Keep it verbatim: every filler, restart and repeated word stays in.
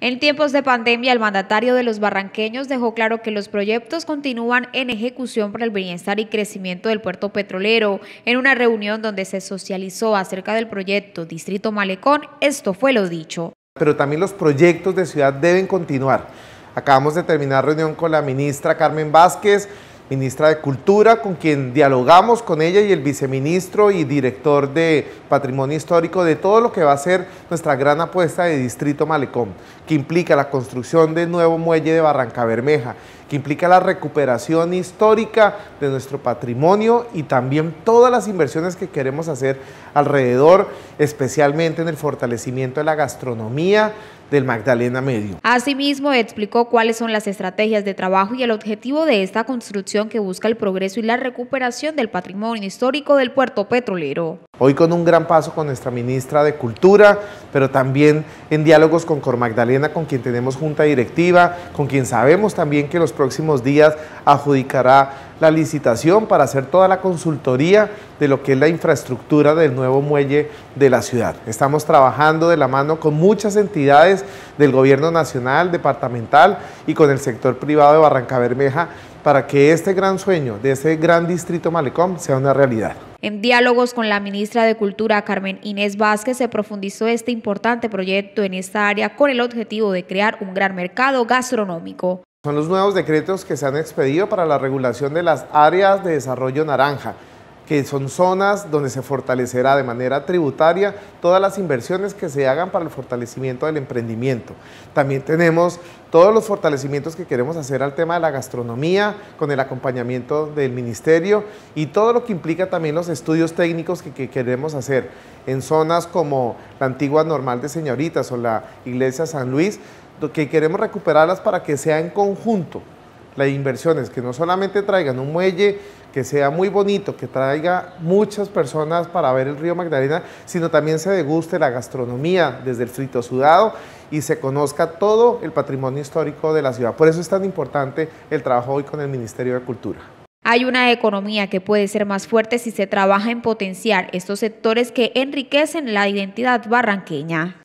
En tiempos de pandemia, el mandatario de los barranqueños dejó claro que los proyectos continúan en ejecución para el bienestar y crecimiento del puerto petrolero. En una reunión donde se socializó acerca del proyecto Distrito Malecón, esto fue lo dicho. Pero también los proyectos de ciudad deben continuar. Acabamos de terminar reunión con la ministra Carmen Vázquez, ministra de Cultura, con quien dialogamos con ella y el viceministro y director de Patrimonio Histórico de todo lo que va a ser nuestra gran apuesta de Distrito Malecón, que implica la construcción del nuevo muelle de Barrancabermeja, que implica la recuperación histórica de nuestro patrimonio y también todas las inversiones que queremos hacer alrededor, especialmente en el fortalecimiento de la gastronomía del Magdalena Medio. Asimismo, explicó cuáles son las estrategias de trabajo y el objetivo de esta construcción que busca el progreso y la recuperación del patrimonio histórico del puerto petrolero. Hoy con un gran paso con nuestra ministra de Cultura, pero también en diálogos con Cor Magdalena, con quien tenemos junta directiva, con quien sabemos también que los próximos días adjudicará la licitación para hacer toda la consultoría de lo que es la infraestructura del nuevo muelle de la ciudad. Estamos trabajando de la mano con muchas entidades del gobierno nacional, departamental y con el sector privado de Barrancabermeja para que este gran sueño de ese gran distrito Malecón sea una realidad. En diálogos con la ministra de Cultura, Carmen Inés Vázquez, se profundizó este importante proyecto en esta área con el objetivo de crear un gran mercado gastronómico. Son los nuevos decretos que se han expedido para la regulación de las áreas de desarrollo naranja, que son zonas donde se fortalecerá de manera tributaria todas las inversiones que se hagan para el fortalecimiento del emprendimiento. También tenemos todos los fortalecimientos que queremos hacer al tema de la gastronomía, con el acompañamiento del ministerio y todo lo que implica también los estudios técnicos que, que queremos hacer en zonas como la antigua Normal de Señoritas o la Iglesia San Luis, que queremos recuperarlas para que sea en conjunto las inversiones, que no solamente traigan un muelle que sea muy bonito, que traiga muchas personas para ver el río Magdalena, sino también se deguste la gastronomía desde el frito sudado y se conozca todo el patrimonio histórico de la ciudad. Por eso es tan importante el trabajo hoy con el Ministerio de Cultura. Hay una economía que puede ser más fuerte si se trabaja en potenciar estos sectores que enriquecen la identidad barranqueña.